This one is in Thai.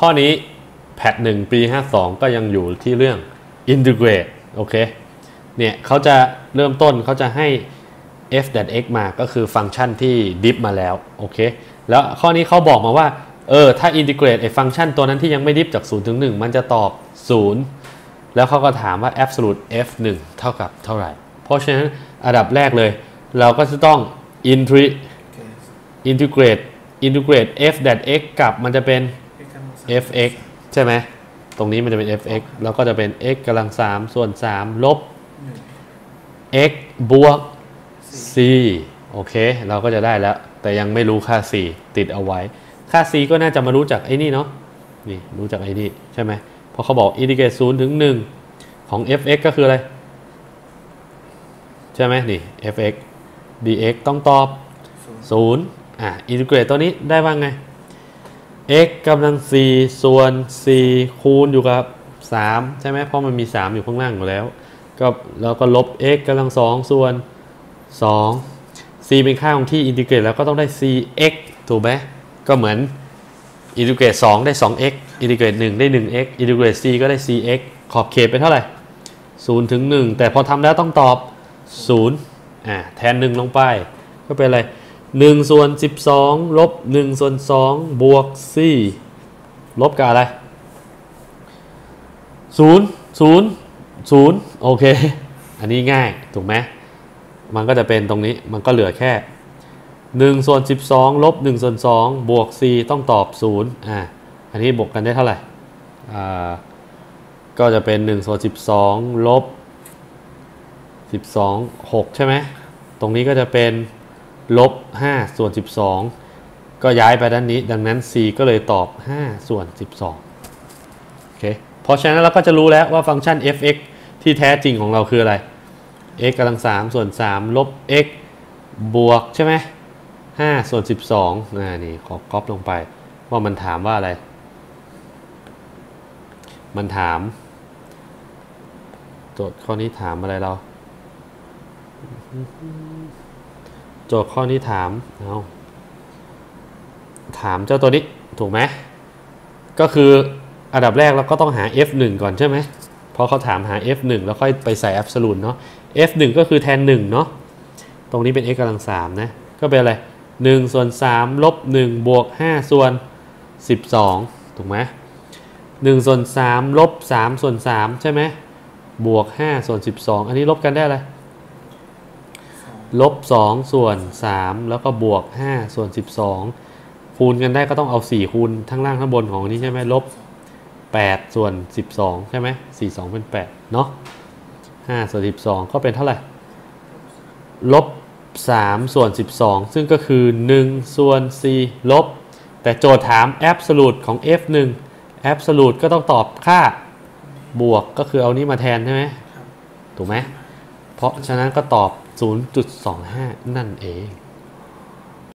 ข้อนี้แพท1ปี52ก็ยังอยู่ที่เรื่อง integrate โอเคเนี่ยเขาจะเริ่มต้นเขาจะให้ f(x) มาก็คือฟังก์ชันที่ดิฟมาแล้วโอเคแล้วข้อนี้เขาบอกมาว่าถ้า integrate ไอ้ฟังก์ชันตัวนั้นที่ยังไม่ดิฟจาก0ถึง1มันจะตอบ0แล้วเขาก็ถามว่า absolute f(1) เท่ากับเท่าไหร่เพราะฉะนั้นอันดับแรกเลยเราก็จะต้อง integrate f(x) กับมันจะเป็น fx ใช่ไหมตรงนี้มันจะเป็น fx แล้วก็จะเป็น x กำลัง3ส่วน3ลบ x บวก c โอเคเราก็จะได้แล้วแต่ยังไม่รู้ค่า c ติดเอาไว้ค่า c ก็น่าจะมารู้จากไอ้นี่เนาะนี่รู้จากไอ้นี่ใช่ไหมเพราะเขาบอก integrate 0 ถึง 1 ของ fx ก็คืออะไรใช่ไหมนี่ fx dx ต้องตอบ0integrate ตัวนี้ได้บ้างไง x กำลัง4ส่วน4คูณอยู่กับ3ใช่ไหมเพราะมันมี3อยู่ข้างล่างอยู่แล้วก็แล้วก็ลบ x กำลัง2ส่วน2 c เป็นค่าของที่ integrate แล้วก็ต้องได้ cx ถูกไหมก็เหมือน integrate 2ได้ 2x integrate 1ได้ 1x integrate c ก็ได้ cx ขอบเขตเป็นเท่าไหร่0 ถึง 1แต่พอทำแล้วต้องตอบ0แทน1ลงไปก็เป็นอะไร1ส่วน12ลบ1ส่วน2บวก4ลบกับอะไร0โอเคอันนี้ง่ายถูกไหมมันก็จะเป็นตรงนี้มันก็เหลือแค่1ส่วน12ลบ1ส่วน2บวก4ต้องตอบ0อันนี้บวกกันได้เท่าไหร่ก็จะเป็น1ส่วน12ลบ12 6ใช่ไหมตรงนี้ก็จะเป็นลบ5ส่วน12ก็ย้ายไปด้านนี้ดังนั้น c ก็เลยตอบ5ส่วน12โอเคเพราะฉะนั้นเราก็จะรู้แล้วว่าฟังก์ชัน f(x) ที่แท้จริงของเราคืออะไร x กำลัง3ส่วน3ลบ x บวกใช่ไหม5ส่วน12นี่ขอก๊อปลงไปว่ามันถามว่าอะไรมันถามโจทย์ข้อนี้ถามอะไรเราโจทย์ข้อนี้ถามเจ้าตัวนี้ถูกไหมก็คืออันดับแรกเราก็ต้องหา f(1) ก่อนใช่ไหมเพราะเขาถามหา f(1) แล้วค่อยไปใส่ absolute เนาะ f(1) ก็คือแทน1เนาะตรงนี้เป็น x กำลัง3นะก็เป็นอะไร1ส่วน3ลบ1บวก5ส่วน12ถูกไหม1ส่วน3ลบ3ส่วน3ใช่ไหมบวก5ส่วน12อันนี้ลบกันได้อะไรลบ2ส่วน3แล้วก็บวก5ส่วน12คูณกันได้ก็ต้องเอา4คูณทั้งล่างทั้งบนของนี้ใช่ไหมลบ8ส่วน12ใช่ไหม4 2เป็น8เนาะ5ส่วน12ก็เป็นเท่าไหร่ลบ3ส่วน12ซึ่งก็คือ1ส่วน4ลบแต่โจทย์ถาม absolute ของ f(1) absolute ก็ต้องตอบค่าบวกก็คือเอานี้มาแทนใช่ไหมถูกไหมเพราะฉะนั้นก็ตอบ0.25 นั่นเอง